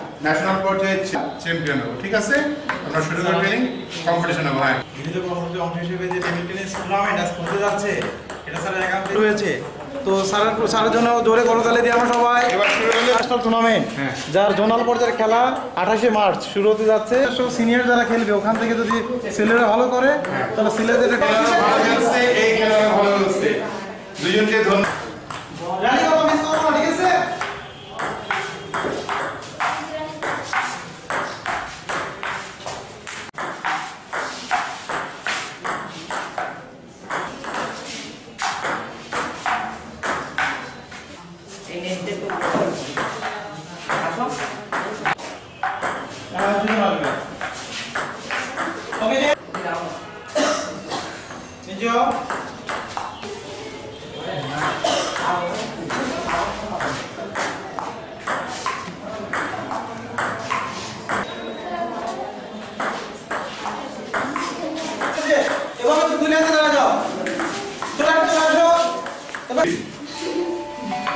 National পর্যায়ে champion হবো। ঠিক আছে, আমরা শুরু করে ট্রেনিং কম্পিটিশন হবো। হ্যাঁ, বিনীত কর্মসূচির অংশ হিসেবে যে টেবিল টেনিস টুর্নামেন্ট আজ হতে যাচ্ছে, এটা স্যারের একান্ত রয়েছে। তো স্যারের জন্য জোরে করতালি দিয়ে আমরা সবাই এবার শুরু হলো ন্যাশনাল টুর্নামেন্ট, যার জোনাল পর্যায়ের খেলা 28শে মার্চ শুরু হতে যাচ্ছে। সব সিনিয়র যারা খেলবে ওখান থেকে যদি ছেলেরা ভালো করে তাহলে ছেলেদের খেলাটা ভালো খেলছে, এই খেলাটা ভালো খেলছে, দুজনকে ধন্যবাদ। ঠিক আছে।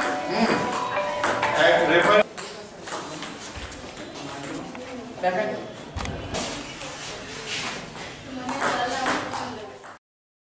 রেফার